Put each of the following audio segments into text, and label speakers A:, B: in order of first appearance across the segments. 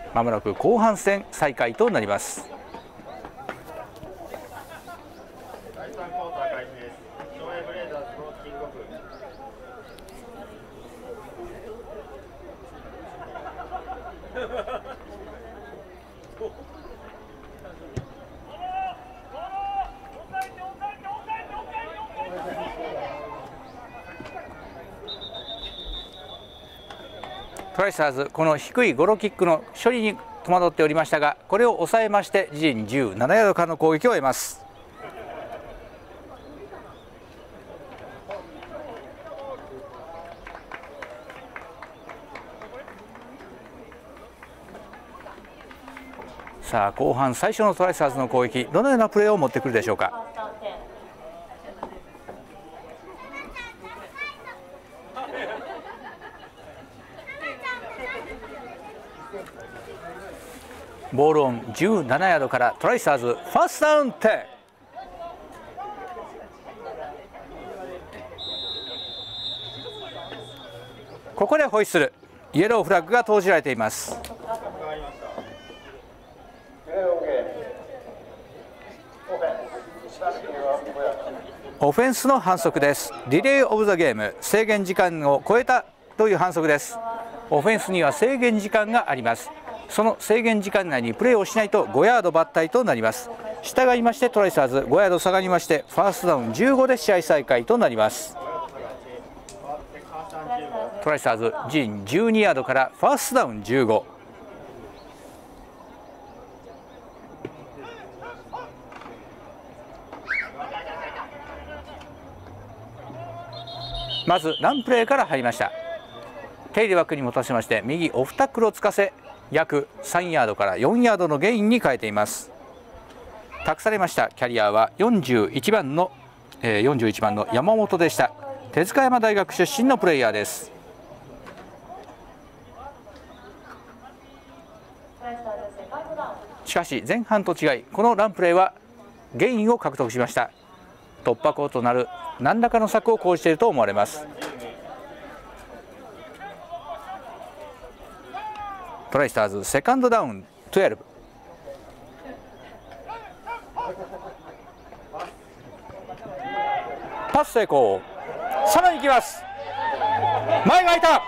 A: まもなく後半戦再開となります。
B: 第3クォーター開始です。昭和ブレイザーズのキングオフ。
A: トライスターズ、この低いゴロキックの処理に戸惑っておりましたが、これを抑えまして自陣17ヤードからの攻撃を得ます。さあ後半最初のトライスターズの攻撃、どのようなプレーを持ってくるでしょうか。ボールオン17ヤードからトライスターズファーストダウン10。ここでホイッスル、イエローフラッグが投じられています。オフェンスの反則です。ディレイオブザゲーム、制限時間を超えたという反則です。オフェンスには制限時間があります。その制限時間内にプレーをしないと5ヤード抜退となります。従いましてトライスターズ5ヤード下がりましてファーストダウン15で試合再開となります。トライスターズ陣12ヤードからファーストダウン15。まずランプレーから入りました。手入れ枠に持たせまして右オフタックルをつかせ約3ヤードから4ヤードのゲインに変えています。託されましたキャリアは41番の山本でした。手塚山大学出身のプレイヤーです。しかし前半と違いこのランプレーはゲインを獲得しました。突破口となる何らかの策を講じていると思われます。トライスターズセカンドダウン12。パス成功。さらに行きます。前が空いた。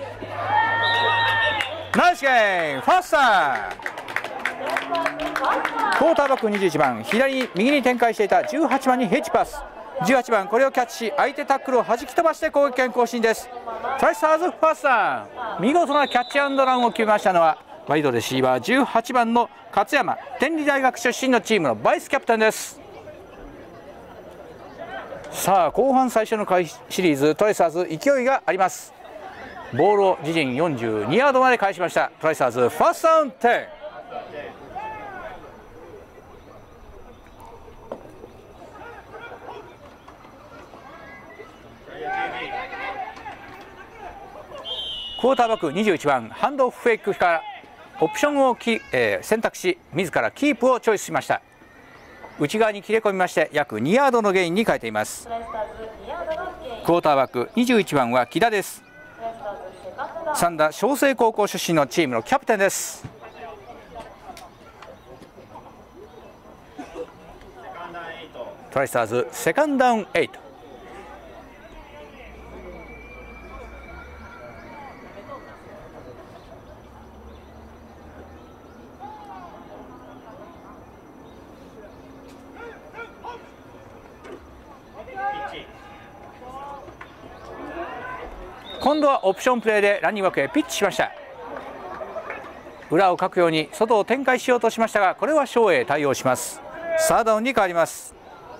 A: ナイスゲームファースター。クォーターバック21番右に展開していた18番にヘッジパス。18番これをキャッチし相手タックルを弾き飛ばして攻撃権更新です。トライスターズファースター。見事なキャッチアンドランを決めましたのはワイドレシーバー18番の勝山、天理大学出身のチームのバイスキャプテンです。さあ後半最初のシリーズトライスターズ勢いがあります。ボールを自陣42ヤードまで返しました。トライスターズファーストダウン10。クォーターバック21番ハンドオフフェイクからオプションを選択し自らキープをチョイスしました。内側に切れ込みまして約2ヤードのゲインに変えています。クォーターバック21番は木田です。三田商成高校出身のチームのキャプテンです。トライスターズセカンドダウン8。今度はオプションプレーでランニング枠へピッチしました。裏をかくように外を展開しようとしましたがこれはショーへ対応します。サードダウンに変わります。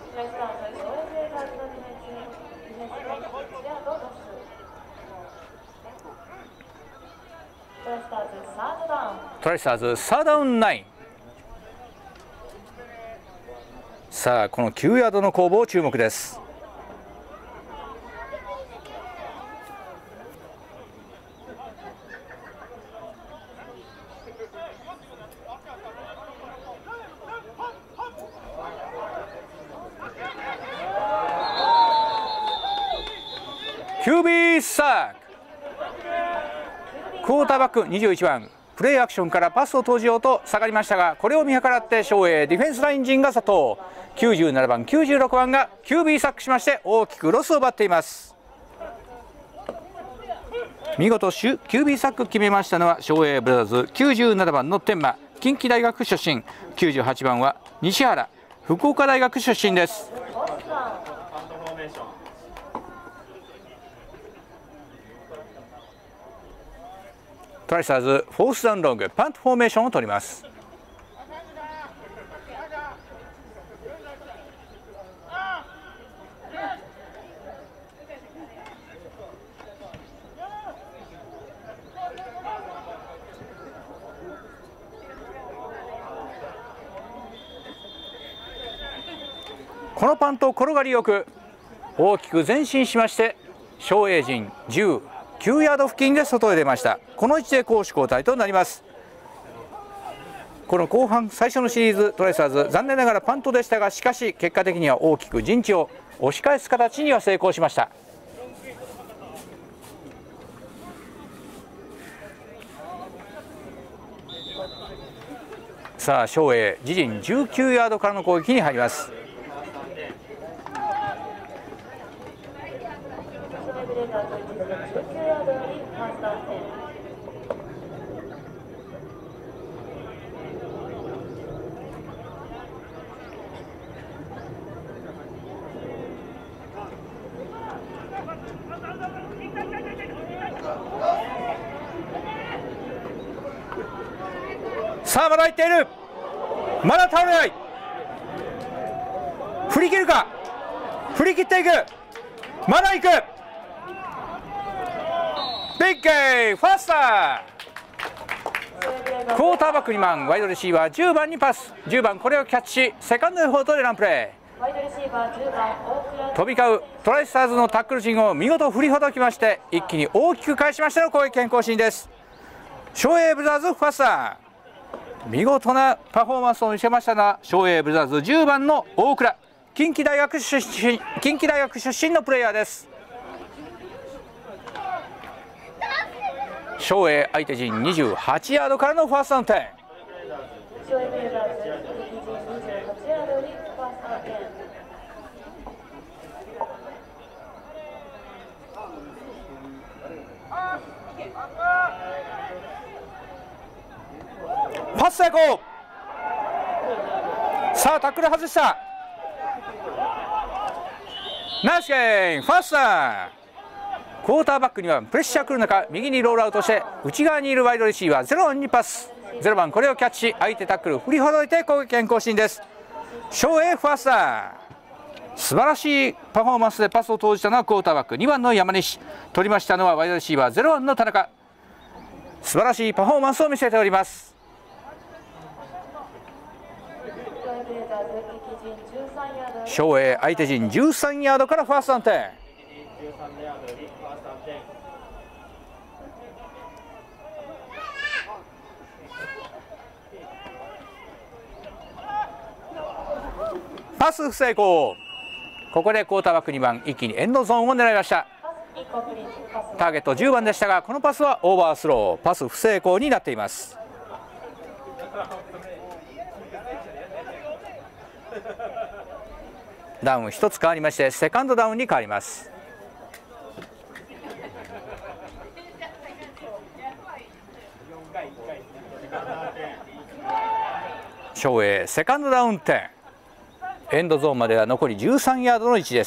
A: トライスターズサードダウン9。さあこの9ヤードの攻防注目です。QB サーク。クォーターバック21番プレーアクションからパスを投じようと下がりましたが、これを見計らって照英ディフェンスライン陣が佐藤、97番96番が QB サックしまして大きくロスを奪っています。見事 QB サック決めましたのは照英ブラザーズ、97番の天馬、近畿大学出身、98番は西原、福岡大学出身です。トライスターズフォースダウンロングパントフォーメーションを取ります。このパント転がりよく大きく前進しまして照英陣19ヤード付近で外へ出ました。この位置で攻守交代となります。この後半最初のシリーズトライスターズ、残念ながらパントでしたが、しかし結果的には大きく陣地を押し返す形には成功しました。さあ照英自陣19ヤードからの攻撃に入ります。さあまだ入っている、まだ倒れない、振り切るか、振り切っていく、まだ行く、ビッグゲーファースター、クォーターバック2番ワイドレシーバー10番にパス、10番これをキャッチしセカンドエフォートでランプレー、飛び交うトライスターズのタックル陣を見事振りほどきまして一気に大きく返しましての攻撃権更新です。照英ブラザーズファースター、見事なパフォーマンスを見せましたが照英ブラザーズ10番の大倉、近畿大学出身のプレーヤーです。照英相手陣28ヤードからのファーストダウン点、パス成功、さあタックル外した、ナイスゲームファースター、クォーターバックにはプレッシャー来る中右にロールアウトして内側にいるワイドレシーバー0番にパス、0番これをキャッチし相手タックル振りほどいて攻撃権更新です。照英ファースター、素晴らしいパフォーマンスでパスを投じたのはクォーターバック2番の山西、取りましたのはワイドレシーバー0番の田中、素晴らしいパフォーマンスを見せております。照英相手陣13ヤードからファーストダウン点、パス不成功、ここでクォーターバック2番一気にエンドゾーンを狙いました。ターゲット10番でしたがこのパスはオーバースロー、パス不成功になっています。ダウン1つ変わりましてセカンドダウンに変わります。照英セカンドダウン点、エンドゾーンまでは残り13ヤードの位置です。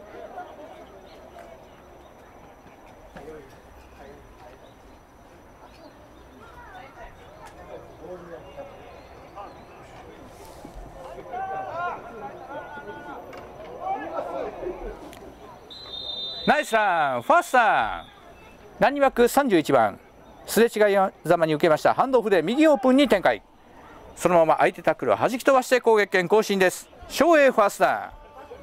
A: ナイスランファースター、ランニングバック31番すれ違いざまに受けましたハンドオフで右オープンに展開、そのまま相手タックルを弾き飛ばして攻撃権更新です。照英ファースター、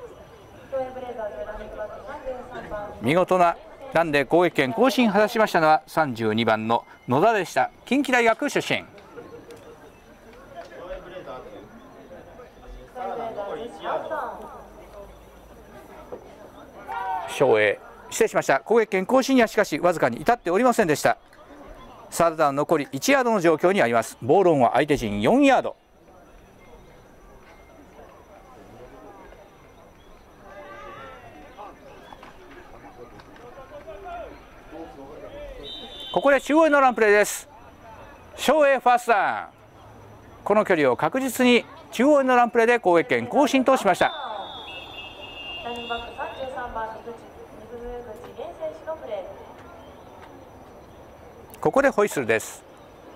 A: 見事なランで攻撃権更新を果たしましたのは32番の野田でした。近畿大学出身。照英失礼しました、攻撃権更新にはしかしわずかに至っておりませんでした。 サードダウン残り1ヤードの状況にあります。ボールオンは相手陣4ヤード。ここで中央へのランプレーです。翔英ファーストダウン、この距離を確実に中央へのランプレーで攻撃権更新としました。ここでホイッスルです。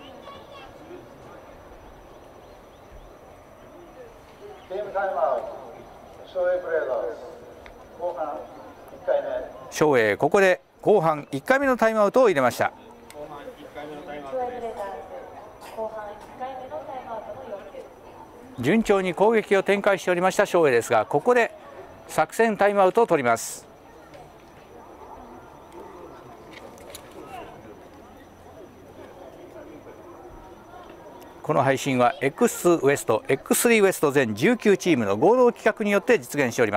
A: 翔英ここで後半1回目のタイムアウトを入れました。順調に攻撃を展開しておりました翔英ですが、ここで作戦タイムアウトを取ります。この配信は X2 ウエスト X3 ウエスト全19チームの合同企画によって実現しております。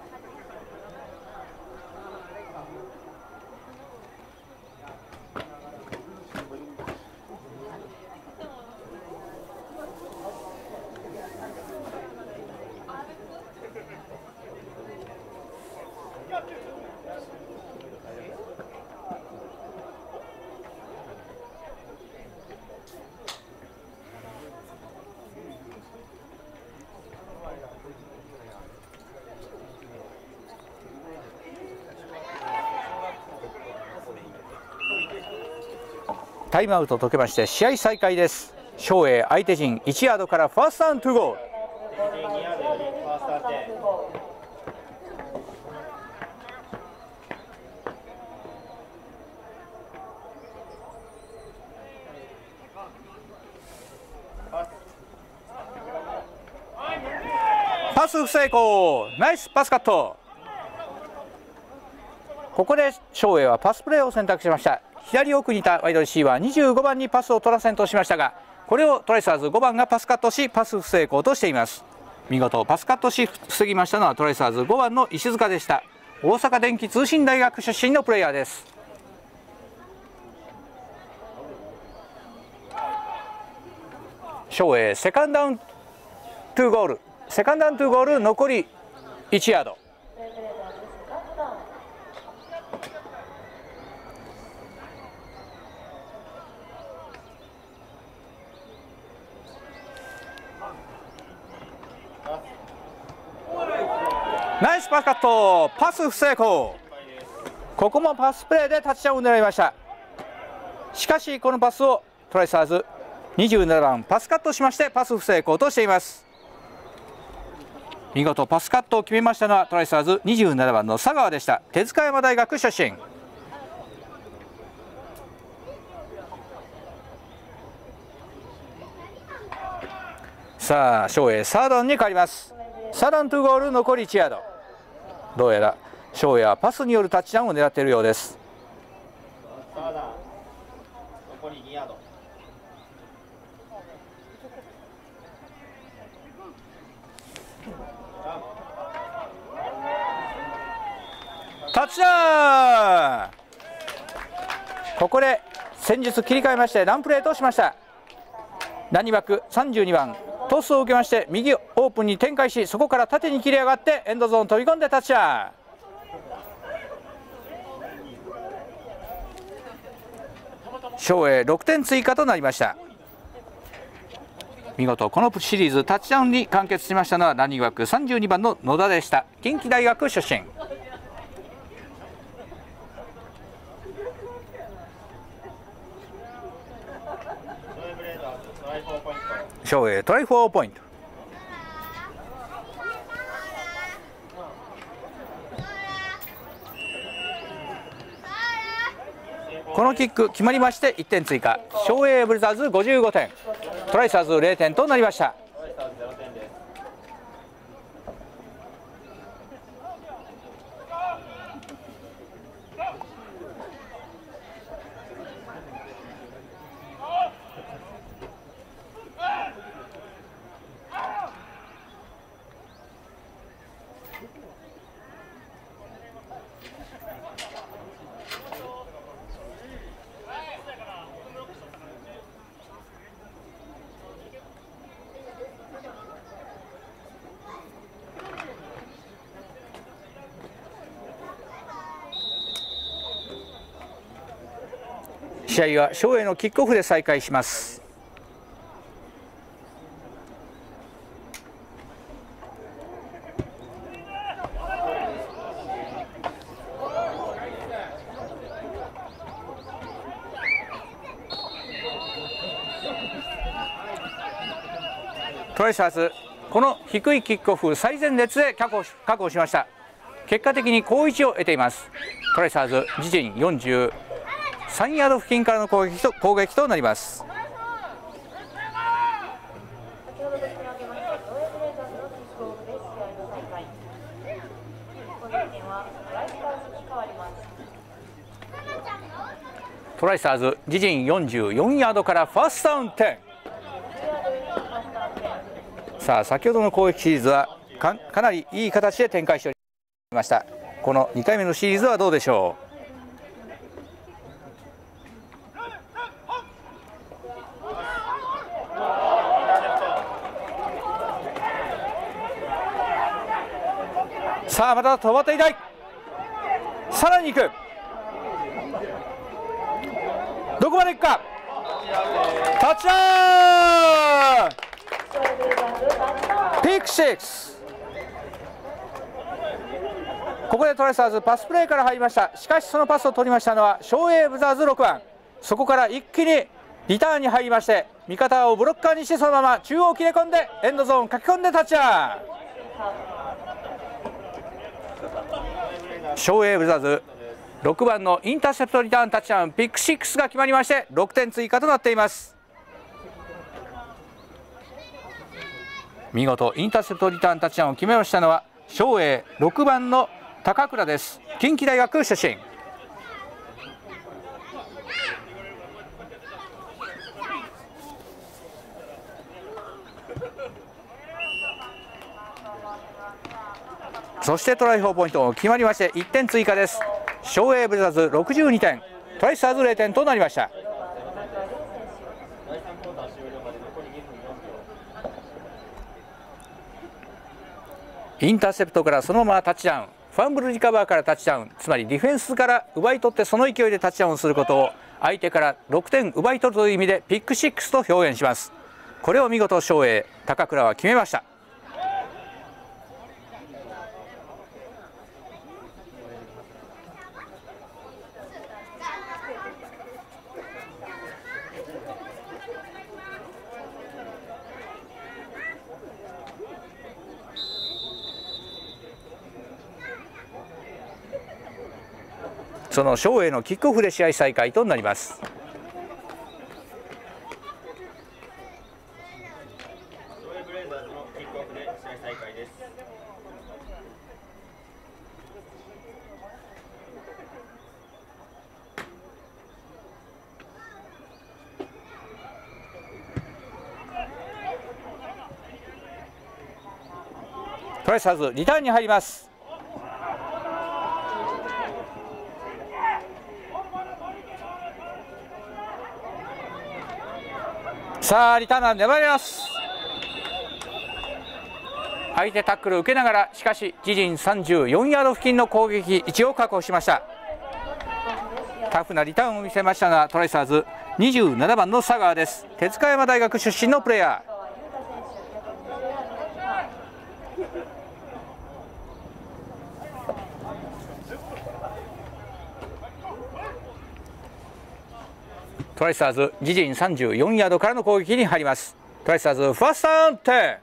A: タイムアウト解けまして試合再開です。翔英相手陣1ヤードからファーストダウン2ゴール。パス不成功、ナイスパスカット。ここで翔英はパスプレーを選択しました。左奥にいたワイドレシーバー25番にパスを取らせんとしましたが、これをトライサーズ5番がパスカットしパス不成功としています。見事パスカットし防ぎましたのはトライサーズ5番の石塚でした。大阪電気通信大学出身のプレイヤーです。翔英セカンドダウン2ゴール、セカンドダウン2ゴール残り1ヤード。ナイスパスカット、パス不成功。ここもパスプレーでタッチダウンを狙いました。しかしこのパスをトライサーズ27番パスカットしましてパス不成功としています。見事パスカットを決めましたのはトライサーズ27番の佐川でした。手塚山大学出身。さあ翔英サードに変わります。サード2ゴール残り1ヤード。どうやら翔英はパスによるタッチダウンを狙っているようです。
B: 残り2ヤード。
A: タッチダウン。ここで戦術切り替えましてランプレーとしました。ランニバック32番トスを受けまして右オープンに展開し、そこから縦に切り上がってエンドゾーン飛び込んでタッチダウン。翔英6点追加となりました。見事このシリーズタッチダウンに完結しましたのはランニングバック32番の野田でした。近畿大学出身。翔英トライ4ポイント。このキック決まりまして1点追加。翔英ブルザーズ55点、トライサーズ0点となりました。 試合はショーエイのキックオフで再開します。トライサーズ、この低いキックオフ最前列で確保しました。結果的に好位置を得ています。トライサーズ自陣43ヤード付近からの攻撃となります。トライサーズ自陣44ヤードからファーストダウン10。さあ先ほどの攻撃シリーズはかなりいい形で展開しておりました。この2回目のシリーズはどうでしょう。さあまた止まっていたい。さらに行く。どこまで行くか。タッチダウン。ピック6。ここでトライサーズパスプレーから入りました。しかしそのパスを取りましたのはショーエイブザーズ6番。そこから一気にリターンに入りまして、味方をブロッカーにしてそのまま中央を切れ込んでエンドゾーン書き込んでタッチダウン。ショーエイブザーズ6番のインターセプトリターンタッチダウン、ピック6が決まりまして6点追加となっています。見事インターセプトリターンタッチダウンを決めましたのはシエイ6番の高倉です。近畿大学出身。そしてトライ4ポイント決まりまして1点追加です。ショーエイブザーズ62点、トライサーズ0点となりました。インターセプトからそのままタッチダウン、ファンブルリカバーからタッチダウン、つまりディフェンスから奪い取ってその勢いでタッチダウンすることを相手から6点奪い取るという意味でピック6と表現します。これを見事ショーエイ高倉は決めました。そのショーエイのキックオフで試合再開となります。トライサーズリターンに入ります。さあリターナー粘ります。相手タックルを受けながら、しかし自陣34ヤード付近の攻撃位置を確保しました。タフなリターンを見せましたがトライサーズ27番の佐川です。手塚山大学出身のプレーヤー。トライサーズ自陣34ヤードからの攻撃に入ります。トライサーズファーストダウン10。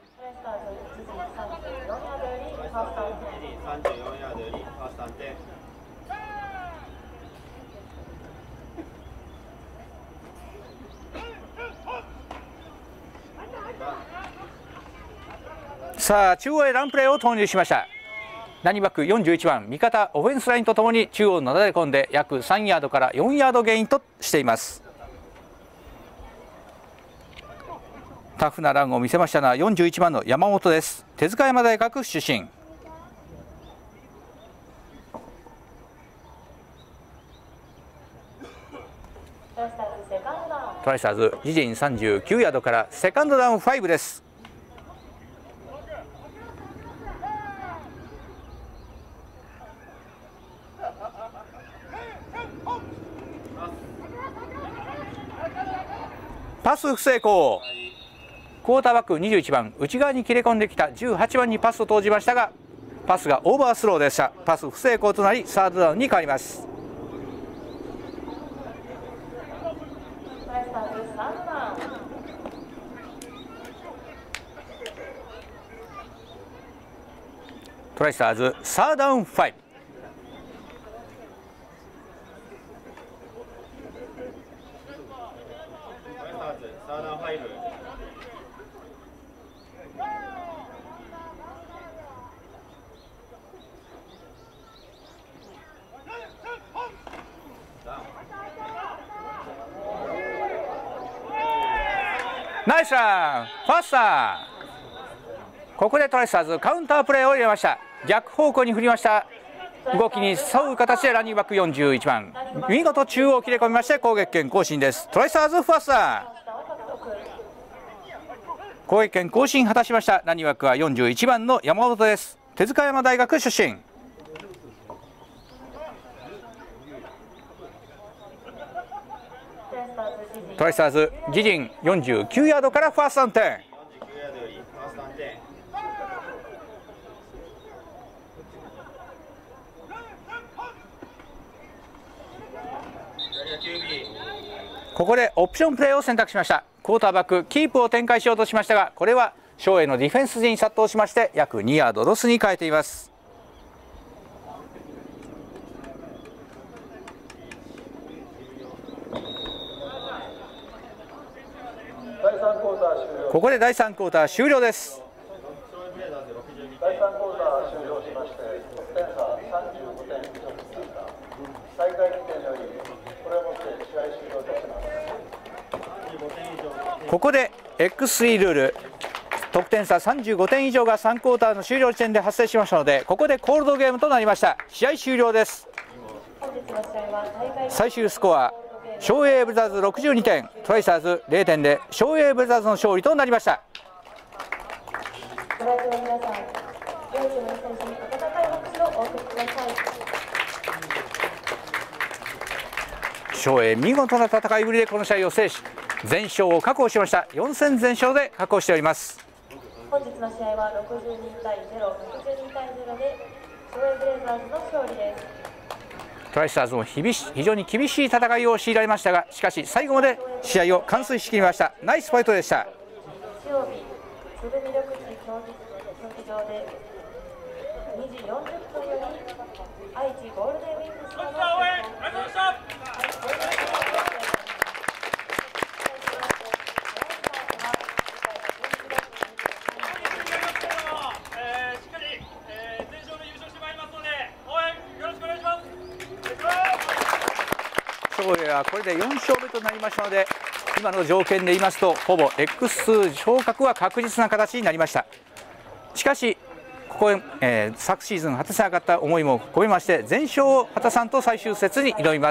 A: さあ中央へランプレーを投入しました。ランニングバック41番、味方オフェンスラインとともに中央をなだれ込んで約3ヤードから4ヤードゲインとしています。タフなランを見せましたのは41番の山本です。手塚山大学出身。トライサーズ自陣39ヤードからセカンドダウン5です。 パス不成功。クォーターバック21番、内側に切れ込んできた18番にパスを投じましたが、パスがオーバースローでした。パス不成功となりサードダウンに変わります。トライスターズサードダウン5。
B: サードダウン5。
A: ナイスラン、ファースター。ここでトライスターズカウンタープレーを入れました。逆方向に振りました。動きに沿う形でランニングバック41番、見事中央を切れ込みまして攻撃権更新です。トライスターズファースター、攻撃権更新果たしました。ランニングバックは41番の山本です。手塚山大学出身。トライスターズ自陣49ヤードからファーストダウン10。ここでオプションプレーを選択しました。クォーターバックキープを展開しようとしましたが、これはショーへのディフェンス陣に殺到しまして約2ヤードロスに変えています。ここで第3クォーター終了です。
B: 第3クォーター終了しまして、得点差35点以上となった大会時点よりこれをもって試合終了とします。
A: ここで X3 ルール、得点差35点以上が3クォーターの終了時点で発生しましたので、ここでコールドゲームとなりました。試合終了です。最終スコア湘英ブルザーズ62点、トライスターズ0点で湘英ブルザーズの勝利となりました。
C: ご来場の皆さん、両チームの選手に温かい拍手をお送りください。
A: 湘英見事な戦いぶりでこの試合を制し、全勝を確保しました。4戦全勝で確保しております。
C: 本日の試合は62対0、62対0で湘英ブレイザーズの勝利です。
A: トライスターズも非常に厳しい戦いを強いられましたが、しかし最後まで試合を完遂しきりました。ナイスファイトでした。
C: 日曜日、鶴見緑地競技場で2時40分より愛知ゴールデンウィングスの
A: 湘英はこれで4勝目となりましたので、今の条件で言いますとほぼ X 昇格は確実な形になりました。しかしここへ、昨シーズン果たせなかった思いも込めまして全勝を果たさんと最終節に挑みます。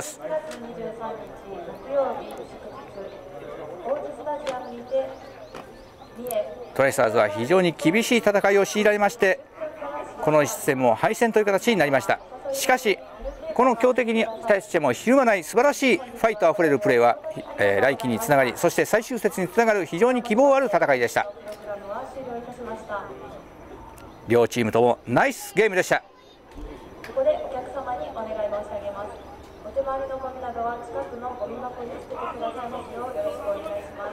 A: トライスターズは非常に厳しい戦いを強いられまして、この一戦も敗戦という形になりました。しかしこの強敵に対してもひるまない素晴らしいファイトあふれるプレーは、来季につながり、そして最終節につながる非常に希望ある戦いでした。両チームともナイスゲームでした。
C: ここでお客様にお願い申し上げます。お手回りのゴミなどは近くのゴミ箱に捨ててくださいますようよろしくお願いします。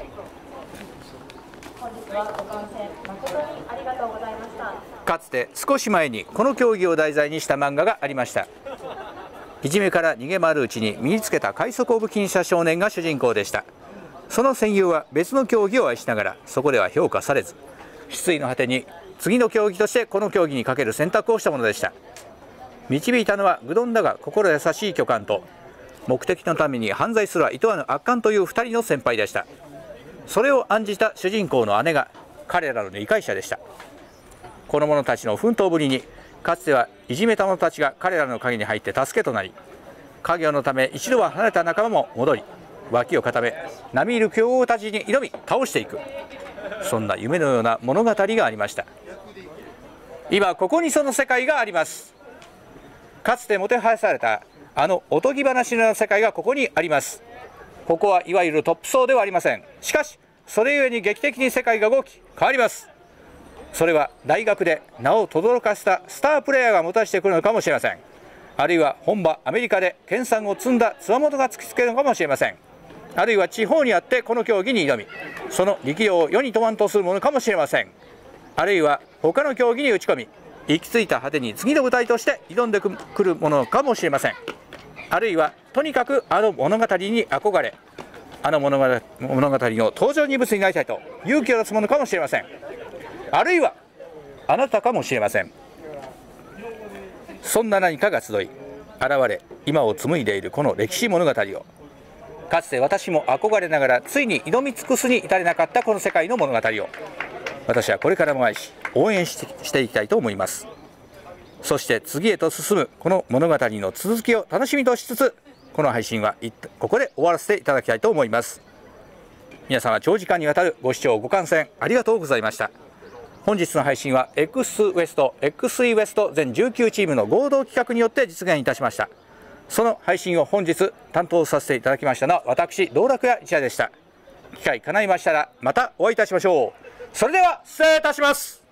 C: 本日はご観戦誠にありがとうございました。
A: かつて少し前にこの競技を題材にした漫画がありました。いじめから逃げ回るうちに身につけた快速を武器にした少年が主人公でした。その戦友は別の競技を愛しながらそこでは評価されず、失意の果てに次の競技としてこの競技にかける選択をしたものでした。導いたのは愚鈍だが心優しい巨漢と、目的のために犯罪すら厭わぬ悪漢という2人の先輩でした。それを案じた主人公の姉が彼らの理解者でした。この者たちの奮闘ぶりに、かつてはいじめた者たちが彼らの影に入って助けとなり、家業のため一度は離れた仲間も戻り、脇を固め並みいる強豪たちに挑み倒していく、そんな夢のような物語がありました。今ここにその世界があります。かつてもてはやされたあのおとぎ話のような世界がここにあります。 ここはいわゆるトップ層ではありません。しかしそれゆえに劇的に世界が動き変わります。それは大学で名を轟かせたスタープレーヤーがもたしてくるのかもしれません。あるいは本場アメリカで研鑽を積んだつわものが突きつけるのかもしれません。あるいは地方にあってこの競技に挑み、その力量を世に問わんとするものかもしれません。あるいは他の競技に打ち込み、行き着いた果てに次の舞台として挑んでくるものかもしれません。あるいはとにかくあの物語に憧れ、あの物語の登場人物になりたいと勇気を出すものかもしれません。あるいはあなたかもしれません。そんな何かが集い現れ、今を紡いでいるこの歴史物語を、かつて私も憧れながらついに挑み尽くすに至れなかったこの世界の物語を、私はこれからも愛し応援していきたいと思います。そして次へと進むこの物語の続きを楽しみとしつつ、この配信はここで終わらせていただきたいと思います。皆様長時間にわたるご視聴ご観戦ありがとうございました。本日の配信は X ウエスト XE ウエスト全19チームの合同企画によって実現いたしました。その配信を本日担当させていただきましたのは私道楽屋一夜でした。機会叶いましたらまたお会いいたしましょう。それでは失礼いたします。